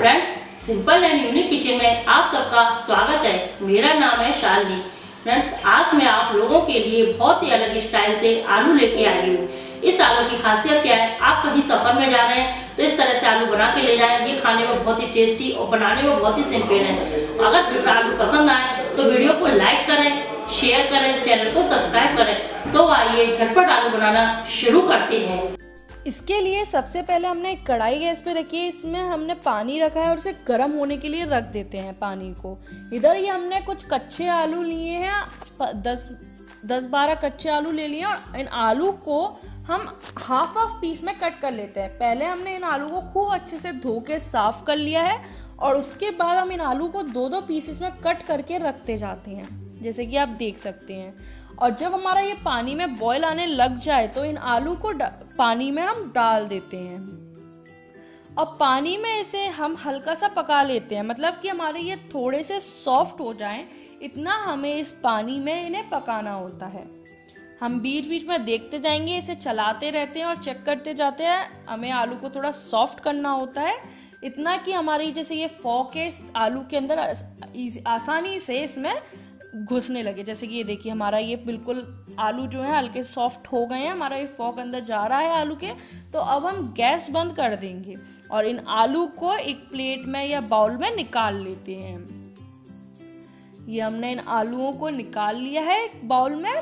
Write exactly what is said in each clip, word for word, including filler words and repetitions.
Friends, simple and unique kitchen में आप सबका स्वागत है। मेरा नाम है शालजी। फ्रेंड्स, आज मैं आप लोगों के लिए बहुत ही अलग स्टाइल से आलू लेके आई हूँ। इस आलू की खासियत क्या है? आप कहीं सफर में जा रहे हैं तो इस तरह से आलू बना के ले जाएं। ये खाने में बहुत ही टेस्टी और बनाने में बहुत ही सिंपल है। अगर आलू पसंद आए तो वीडियो को लाइक करें, शेयर करें, चैनल को सब्सक्राइब करें। तो आइए झटपट आलू बनाना शुरू करते हैं। इसके लिए सबसे पहले हमने एक कढ़ाई गैस पे रखी है। इसमें हमने पानी रखा है और उसे गर्म होने के लिए रख देते हैं पानी को। इधर ये हमने कुछ कच्चे आलू लिए हैं, दस दस बारह कच्चे आलू ले लिए और इन आलू को हम हाफ हाफ पीस में कट कर लेते हैं। पहले हमने इन आलू को खूब अच्छे से धो के साफ कर लिया है और उसके बाद हम इन आलू को दो दो पीसेस में कट करके रखते जाते हैं, जैसे कि आप देख सकते हैं। और जब हमारा ये पानी में बॉईल आने लग जाए तो इन आलू को पानी में हम डाल देते हैं और पानी में इसे हम हल्का सा पका लेते हैं, मतलब कि हमारे ये थोड़े से सॉफ्ट हो जाएं, इतना हमें इस पानी में इन्हें पकाना होता है। हम बीच बीच में देखते जाएंगे, इसे चलाते रहते हैं और चेक करते जाते हैं। हमें आलू को थोड़ा सॉफ्ट करना होता है, इतना कि हमारी जैसे ये फोक है आलू के अंदर आसानी से इसमें घुसने लगे। जैसे कि ये देखिए, हमारा ये बिल्कुल आलू जो है हल्के सॉफ्ट हो गए हैं, हमारा ये फोक अंदर जा रहा है आलू के। तो अब हम गैस बंद कर देंगे और इन आलू को एक प्लेट में या बाउल में निकाल लेते हैं। ये हमने इन आलूओं को निकाल लिया है एक बाउल में।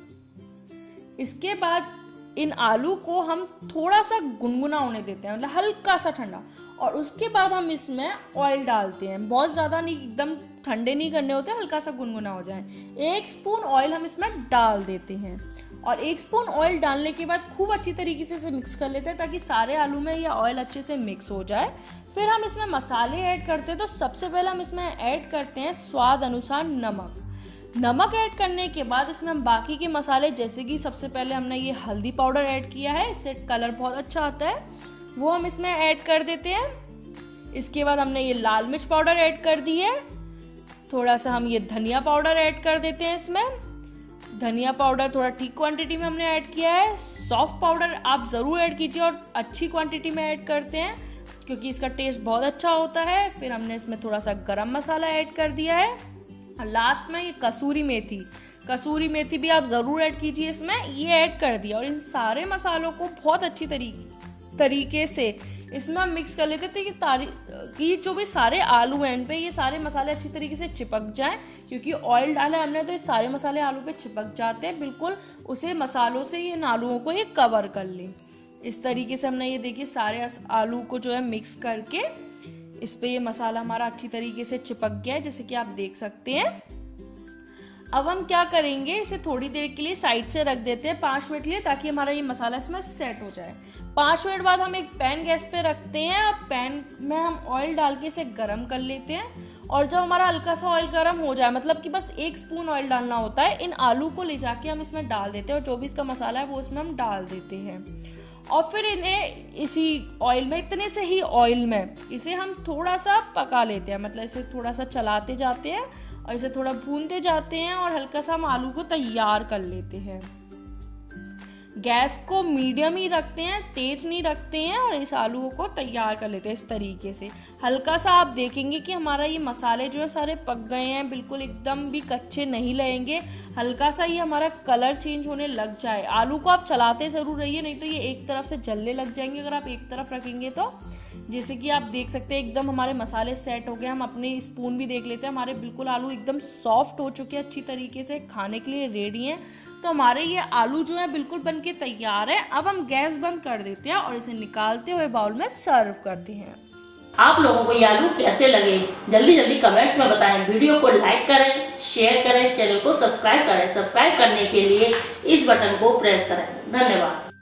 इसके बाद इन आलू को हम थोड़ा सा गुनगुना होने देते हैं, मतलब हल्का सा ठंडा, और उसके बाद हम इसमें ऑयल डालते हैं। बहुत ज़्यादा नहीं, एकदम ठंडे नहीं करने होते, हल्का सा गुनगुना हो जाए। एक स्पून ऑयल हम इसमें डाल देते हैं और एक स्पून ऑयल डालने के बाद खूब अच्छी तरीके से इसे मिक्स कर लेते हैं ताकि सारे आलू में ये ऑयल अच्छे से मिक्स हो जाए। फिर हम इसमें मसाले ऐड करते हैं। तो सबसे पहले हम इसमें ऐड करते हैं स्वाद अनुसार नमक। नमक ऐड करने के बाद इसमें हम बाकी के मसाले, जैसे कि सबसे पहले हमने ये हल्दी पाउडर ऐड किया है, इससे कलर बहुत अच्छा आता है, वो हम इसमें ऐड कर देते हैं। इसके बाद हमने ये लाल मिर्च पाउडर ऐड कर दी है। थोड़ा सा हम ये धनिया पाउडर ऐड कर देते हैं इसमें। धनिया पाउडर थोड़ा ठीक क्वांटिटी में हमने ऐड किया है। सौंफ पाउडर आप ज़रूर ऐड कीजिए और अच्छी क्वांटिटी में ऐड करते हैं क्योंकि इसका टेस्ट बहुत अच्छा होता है। फिर हमने इसमें थोड़ा सा गरम मसाला ऐड कर दिया है और लास्ट में ये कसूरी मेथी कसूरी मेथी भी आप ज़रूर ऐड कीजिए इसमें, ये ऐड कर दिया। और इन सारे मसालों को बहुत अच्छी तरीके तरीके से इसमें हम मिक्स कर लेते थे कि तारी कि जो भी सारे आलू हैं इन पे ये सारे मसाले अच्छी तरीके से चिपक जाएं, क्योंकि ऑयल डाला है हमने तो ये सारे मसाले आलू पे चिपक जाते हैं बिल्कुल। उसे मसालों से ये आलूओं को ये कवर कर लें। इस तरीके से हमने ये देखिए सारे आलू को जो है मिक्स करके इस पे ये मसाला हमारा अच्छी तरीके से चिपक गया है, जैसे कि आप देख सकते हैं। अब हम क्या करेंगे, इसे थोड़ी देर के लिए साइड से रख देते हैं पाँच मिनट लिए, ताकि हमारा ये मसाला इसमें सेट हो जाए। पाँच मिनट बाद हम एक पैन गैस पे रखते हैं और पैन में हम ऑयल डाल के इसे गरम कर लेते हैं। और जब हमारा हल्का सा ऑयल गरम हो जाए, मतलब कि बस एक स्पून ऑयल डालना होता है, इन आलू को ले जाके हम इसमें डाल देते हैं और जो भी इसका मसाला है वो इसमें हम डाल देते हैं। और फिर इन्हें इसी ऑयल में, इतने से ही ऑयल में इसे हम थोड़ा सा पका लेते हैं, मतलब इसे थोड़ा सा चलाते जाते हैं और इसे थोड़ा भूनते जाते हैं और हल्का सा हम आलू को तैयार कर लेते हैं। गैस को मीडियम ही रखते हैं, तेज नहीं रखते हैं, और इस आलू को तैयार कर लेते हैं इस तरीके से। हल्का सा आप देखेंगे कि हमारा ये मसाले जो है सारे पक गए हैं, बिल्कुल एकदम भी कच्चे नहीं रहेंगे। हल्का सा ये हमारा कलर चेंज होने लग जाए। आलू को आप चलाते ज़रूर रहिए, नहीं तो ये एक तरफ से जलने लग जाएंगे अगर आप एक तरफ रखेंगे तो। जैसे कि आप देख सकते हैं एकदम हमारे मसाले सेट हो गए। हम अपने स्पून भी देख लेते हैं, हमारे बिल्कुल आलू एकदम सॉफ्ट हो चुके हैं, अच्छी तरीके से खाने के लिए रेडी हैं। तो हमारे ये आलू जो है बिल्कुल बन के तैयार है। अब हम गैस बंद कर देते हैं और इसे निकालते हुए बाउल में सर्व करते हैं। आप लोगों को ये आलू कैसे लगे जल्दी जल्दी कमेंट्स में बताएं। वीडियो को लाइक करें, शेयर करें, चैनल को सब्सक्राइब करें। सब्सक्राइब करने के लिए इस बटन को प्रेस करें। धन्यवाद।